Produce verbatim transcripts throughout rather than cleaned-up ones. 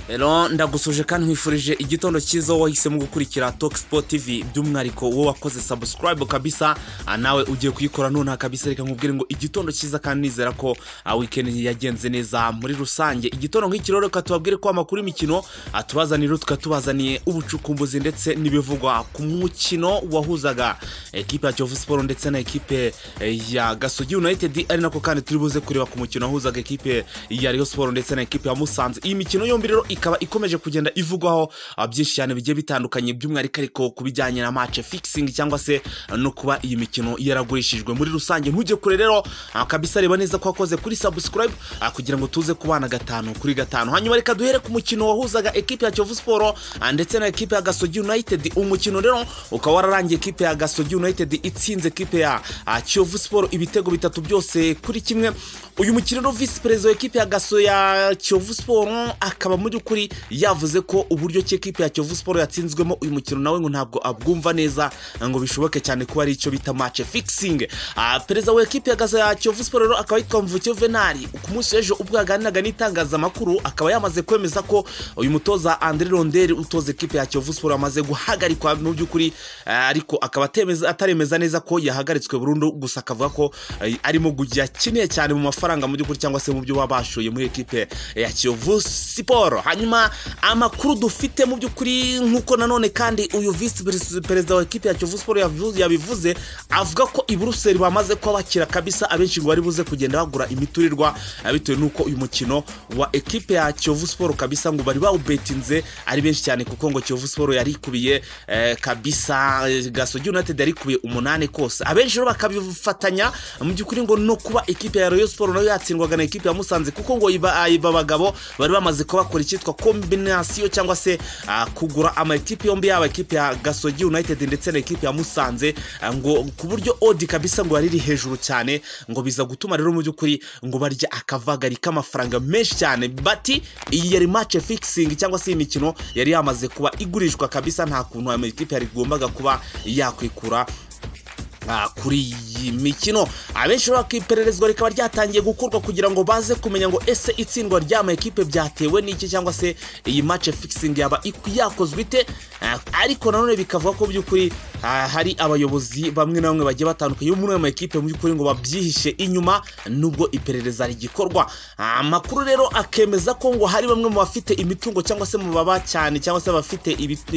Ero ndagusuje kandi nkwifurije igitondo cyiza wahisemo gukurikira Talk Sport T V by'umwariko wo wakoze subscribe kabisa nawe ugiye kuyikora none kabisa reka nkubwire ngo igitondo cyiza kandi nizera ko weekend yagenze neza muri rusange. Igitondo nk'ikiroro katubabwire ko amakuru imikino atubazanira tukatubazaniye ubucukumbuzi ndetse n'ibivugwa ku mukino wahuzaga equipe ya Kiyovu Sport ndetse na equipe ya Gasogi United, ari nako kandi turi buze kureba ku mukino wahuzaga equipe ya Rayon Sport ndetse na equipe ya Musanze. Iyi mikino yombi rero ikaba ikomeje kugenda ivugwaho byinshi cyane bigiye bitandukanye by'umwariko ariko kubijyanye na match fixing cyangwa se no kuba iyi mikino yaragurishijwe muri rusange. Ntujye kure rero kabisa, reba neza ko wakoze kuri subscribe kugira ngo tuze kubana gatanu kuri gatanu. Hanyuma reka duhere ku mukino wahuzaga equipe ya Kiyovu Sport ndetse na equipe ya Gasogi United. Umukino rero ukaba wararangiye equipe ya Gasogi United itsinze equipe ya Kiyovu Sport ibitego bitatu byose kuri kimwe. Uyu mukino no vice president wa equipe ya Gaso ya Kiyovu Sport akaba muri kuri yavuze ko uburyo ki equipe ya Kiyovu Sport yatsinzwemo uyu mukino nawe ngo ntabwo abwumva neza ngo bishoboke cyane kuba ari icyo bita match fixing. Ah, president wa equipe ya Gaso ya Kiyovu Sport rero akaba yitwa Mvukio Venari. Ku munsi w'ejo ubwo yaganiraga n'itangazamakuru akaba yamaze kwemeza ko uyu mutoza Andre Ronderi utoza equipe ya Kiyovu Sport amaze guhagarikwa mu by'ukuri, ariko akaba atemeza ataremeza neza ko yahagaritswe burundu, gusa akavuga ko arimo kujya kineye cyane mu mafaranga mu by'ukuri cyangwa se mu byo babashoye muri equipe ya Kiyovu Sport. Hanyuma amakuru dufite mu by'ukuri nkuko nanone kandi uyu vice president wa equipe ya Kiyovu Sport yabivuze avuga ko i Buruseli bamaze ko bakira kabisa, abenshi ngo bari buze kugenda bagura imiturirwa bitewe nuko uyu mukino wa equipe ya Kiyovu Sport kabisa ngo bari bawubetinze ari benshi cyane, kuko ngo Kiyovu Sport yari kubiye eh, kabisa Gasogi United yari kubiye umunane kose. Abenshi rero bakabifatanya mu by'ukuri ngo no kuba equipe ya Rayon Sport nayo yatsindwaga na equipe ya Musanze, kuko ngo iba abagabo bari bamaze ko bakora icyitwa combination cyangwa se uh, kugura ama equipe yombi yaba equipe ya Gasogi United ndetse na equipe ya Musanze, uh, ngo ku buryo odi kabisa ngo yariri hejuru cyane, ngo biza gutuma rero mu by'ukuri ngo barya akavagari k'amafaranga menshi cyane. Bati iyi yari match fixing cyangwa se imikino yari yamaze kuba igurishwa kabisa, nta kuntu ama equipe yari gombaga kuba yakwikura kuri iyi mikino. Abenshi bakipererezwa rikaba ryatangiye gukorwa kugira ngo baze kumenya ngo ese itsindwa ry'ama equipe byatewe n'iki cyangwa se iyi match fixing yaba yakozwe ite, ariko nanone bikavuga ko by'ukuri hari abayobozi bamwe na bamwe bagiye batandukanye muri ama equipe mu by'ukuri ngo babyihishe inyuma nubwo iperereza rigikorwa. Amakuru rero akemeza ko ngo hari bamwe mu bafite imitungo cyangwa se mu baba cyane cyangwa se bafite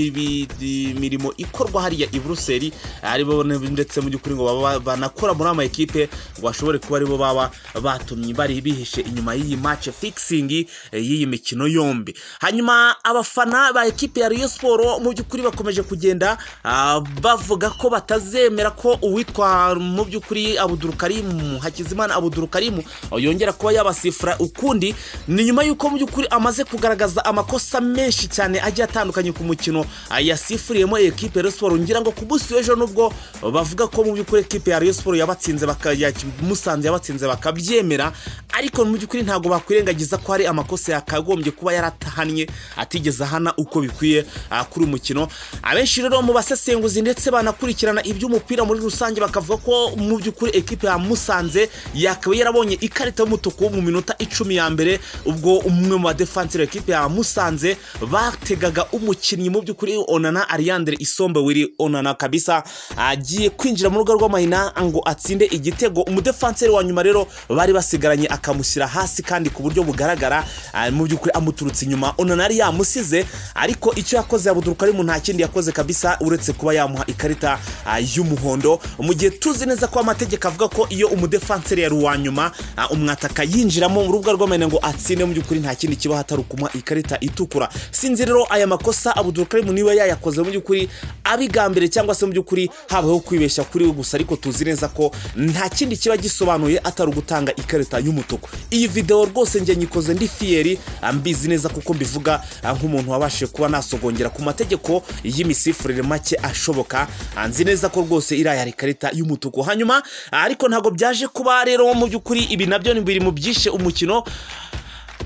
imirimo ikorwa hariya i Buruseli, ari bo ndetse mu by'ukuri ngo baba banakora muri ama equipe ngo bashobore kuba ari bo baba batumye bari bihishe inyuma y'iyi match fixing y'iyi mikino yombi. Hanyuma abafana ba equipe ya Rayon Sport mu by'ukuri bakomeje kugenda uh, bavuga ko batazemera ko uwitwa mu by'ukuri Abdul Karim Hakizimana Abdul Karim yongera kuba yabasifura ukundi, ni nyuma yuko mu by'ukuri amaze kugaragaza amakosa menshi cyane agiye atandukanye ku mukino uh, yasifuriyemo equipe ya Rayon Sport. Ngira ngo ku busi w'ejo nubwo bavuga ko mu by'ukuri equipe ya Rayon Sport yabatsinze bakajya Musanze yabatsinze bakabyemera, ariko mu by'ukuri ntago bakwirengagiza ko hari amakosa yakagombye kuba yaratahanye atigeze hana uko bikwiye uh, kuri umukino. Abenshi rero mu basesenguzi ndetse banakurikirana iby'umupira muri rusange bakavuga ko mu by'ukuri equipe ya Musanze yakabaye yarabonye ikarita y'umutuku mu minota icumi ya mbere, ubwo umwe mu defenseur equipe ya Musanze bategaga umukinnyi mu by'ukuri Onana Ariandre Isombe wiri Onana kabisa agiye kwinjira mu rugo rw'amahina ngo atsinde igitego. Umudefenseur wa nyuma rero bari basigaranye akamushyira hasi kandi ku buryo bugaragara mu by'ukuri amuturutse inyuma. Onana ari yamusize, ariko icyo yakoze Abdul Karim nta kindi yakoze kabisa uretse kuba yamuha ikarita uh, y'umuhondo, mu gihe tuzi neza ko amategeko avuga ko iyo umudefenseur yari wa nyuma uh, umwataka yinjiramo mu rubuga rw'amahina ngo atsinde mu by'ukuri nta kindi kiba hatari ukumuha ikarita itukura. Sinzi rero aya makosa Abdul Karim niwe yayakoze mu by'ukuri abigambire cyangwa se mu by'ukuri habaho kwibeshya kuri we gusa, ariko tuzi neza ko nta kindi kiba gisobanuye atari ugutanga ikarita y'umutuku. Iyi video rwose nge nyikoze ndi fieri ambizi neza kuko mbivuga nk'umuntu wabashije kuba nasogongera ku mategeko y'imisifurire make ashoboka, anzi neza ko rwose ira yari ikarita y'umutuku. Hanyuma ariko ntago byaje kuba rero mu by'ukuri ibi nabyo ni biri mu byishe umukino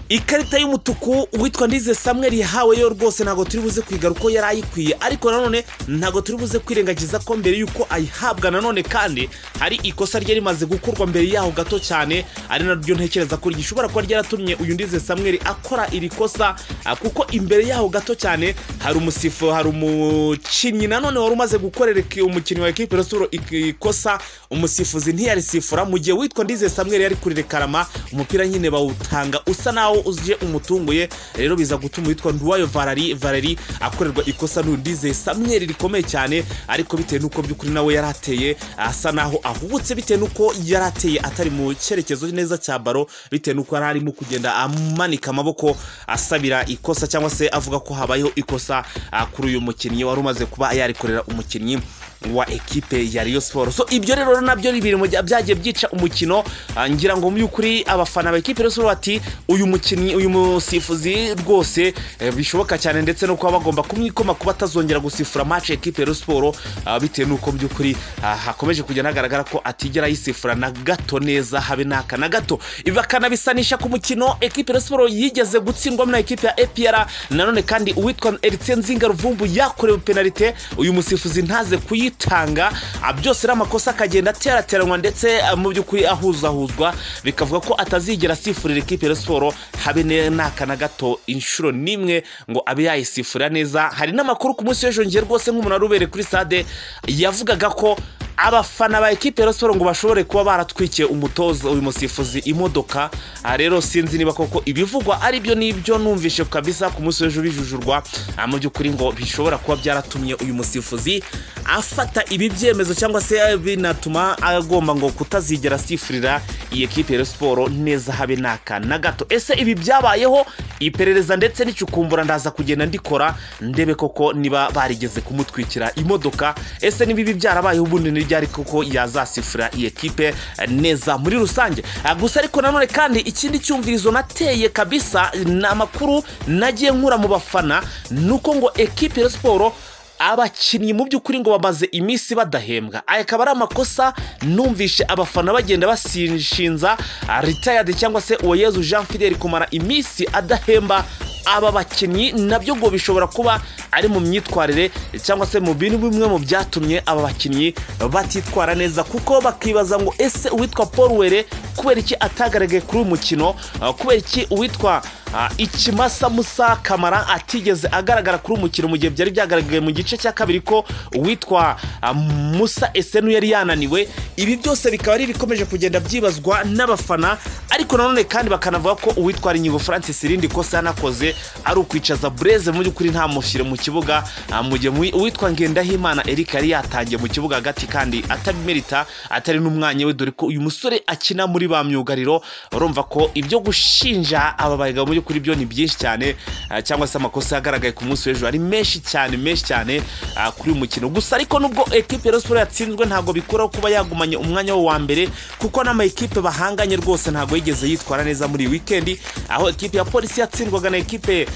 ikarita y'umutuku witwa Ndize Samuel yahawe yo rwose ntago turi buze kwiga uko yari ayikwiye, ariko nanone ntago turi buze kwirengagiza ko mbere yuko ayihabwa nanone kandi hari ikosa rye rimaze gukorwa mbere yaho gato cyane, ari naryo ntekereza ko gishobora kuba ryaratumye uyu Ndize Samuel akora iri kosa, kuko imbere yaho gato cyane hari umusifo hari umukinnyi nanone wari umaze gukorera umukinnyi wa equipe Rayon ikosa, umusifuzi ntiyarisifura mu gihe witwa Ndize Samuel yari kuri rekarama umupira nyine bawutanga usa nawo uzije umutunguye, rero biza gutuma witwa Nduwayo Valeri Valeri akorerwa ikosa n'Ndize Samuel rikomeye cyane, ariko bitewe nuko by'ukuri nawe yarateye asa naho ahubutse bitewe nuko yarateye atari mu cyerekezo neza cya baro, bitewe nuko arimo kugenda amanika amaboko asabira ikosa cyangwa se avuga ko habayeho ikosa kuri uyu mukinnyi wari umaze kuba yarikorera umukinnyi wa equipe ya Rayon Sport. So ibyo rero nabyo bibiri mu byagiye byica umukino, ngira ngo mu byukuri abafana ba equipe Rayon Sport bati uyu mukinnyi uyu musifuzi rwose bishoboka cyane, ndetse no kuba bagomba kumwikoma kuba atazongera gusifura match equipe Rayon Sport, bitewe nuko mu byukuri hakomeje kujya nagaragara ko atigera yisifura na gato neza habe naka na gato. Ibakanabisanisha ku mukino equipe Rayon Sport yigeze gutsindwa na equipe ya A P R, nanone kandi uwitwa Eritien Nzinga Ruvumbu yakorewe penalty, uyu musifuzi ntaze kuyi tanga byose ramakosa akagenda aterateranwa ndetse mu byukuri ahuzahuzwa, bikavuga ko atazigera sifurira equipe Rayon Sport habe naka na gato inshuro nimwe ngo abe yayisifura neza. Hari n'amakuru ku munsi w'ejo ngiye rwose nk'umuntu arubere kuri stade yavugaga ko abafana ba equipe Rayon Sport ngo bashobore kuba baratwikiye umutoza uyu musifuzi imodoka. Rero sinzi niba koko ibivugwa ari byo nibyo numvishe kabisa ku munsi w'ejo bijujurwa, mu byukuri ngo bishobora kuba byaratumye uyu musifuzi afata ibi byemezo cyangwa se binatuma agomba ngo kutazigera sifurira iyi equipe Rayon Sport neza habe naka na gato. Ese ibi byabayeho iperereza ndetse n'icukumbura ndaza kugenda ndikora ndebe koko niba barigeze kumutwikira imodoka, ese nibi byarabayeho ubundi ryari koko yazasifura iyi equipe neza muri rusange. Gusa ariko nanone kandi ikindi cyumvirizo nateye kabisa n'amakuru nagiye nkura mu bafana nuko ngo equipe Rayon Sport abakinnyi mu by'ukuri ngo bamaze iminsi badahembwa. Aya akaba ari amakosa numvishe abafana bagenda basinshinza retired cyangwa se Uwayezu Jean Fidel kumara iminsi adahemba aba bakinnyi, nabyo ngo bishobora kuba ari mu myitwarire cyangwa se mu bintu bimwe mu byatumye aba bakinnyi batitwara neza, kuko bakibaza ngo ese uwitwa Paul Were kubera iki atagaragaye kuri uyu mukino, kubera iki uwitwa Ikimasa Musa Kamara atigeze agaragara kuri umukino mu gihe byari byagaragaye mu gice cya kabiri ko uwitwa Musa Esenu yari yananiwe. Ibi byose bikaba ari bikomeje kugenda byibazwa n'abafana, ariko nanone kandi bakanavuga ko uwitwa Inyigo Francis irindi kosa yanakoze ari ukwicaza Blaise mu by'ukuri nta mushyire mu kibuga, mu gihe uwitwa Ngendahimana Eric yari yatangiye mu kibuga hagati kandi atabimerita atari n'umwanya we, dore ko uyu musore akina muri ba myugariro. Urumva ko ibyo gushinja aba bayiga mu kuri byo ni byinshi cyane, cyangwa se amakosa yagaragaye ku munsi w'ejo ari menshi cyane menshi cyane kuri uyu mukino. Gusa ariko nubwo equipe Rayon Sport yatsinzwe ntago bikora kuba yagumanye umwanya wa mbere, kuko n'ama equipe bahanganye rwose ntago yigeze yitwara neza muri weekend, aho equipe ya Polisi yatsindwaga na equipe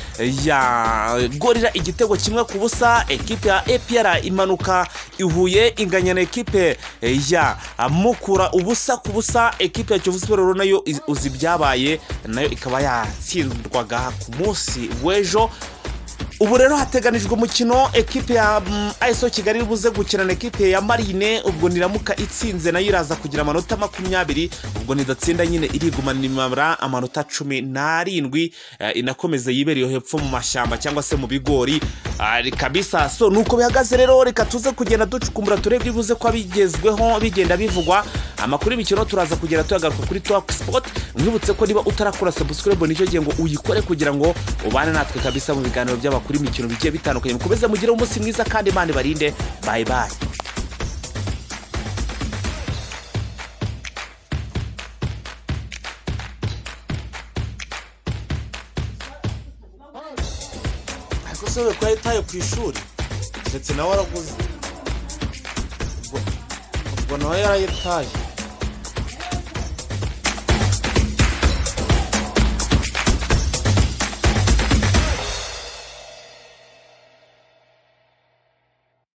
ya Gorira igitego kimwe ku busa, equipe ya A P R imanuka ihuye inganya na equipe ya Mukura ubusa ku busa, equipe ya Kiyovu Sport nayo uzi byabaye nayo ikaba yatsindwaga ku munsi w'ejo. Ubu rero hateganijwe umukino equipe ya um, A S O Kigali buze gukina na equipe ya Marine, ubwo niramuka itsinze nayo iraza kugira amanota makumyabiri, ubwo nidatsinda nyine irigumanimara amanota cumi n'arindwi, uh, inakomeze yiberiyo hepfo mu mashyamba cyangwa se mu bigori uh, kabisa. So nuko bihagaze rero, reka tuze kugenda ducukumbura turebye buze ko bigezweho bigenda bivugwa amakuru y'imikino. Turaza kugera tuyagaruka kuri Talk Sport. Mwibutse ko niba utarakora subscribe nicyo gihe ngo uyikore kugira ngo ubane natwe kabisa mu biganiro by'abakuru imikino bigiye bitandukanye. Mukomeze mugire umunsi mwiza kandi Imana barinde. Bye bye. Ako sobe kwa itayo ku ishuri ndetse nawe waraguze ubwo nawe yarayitaye.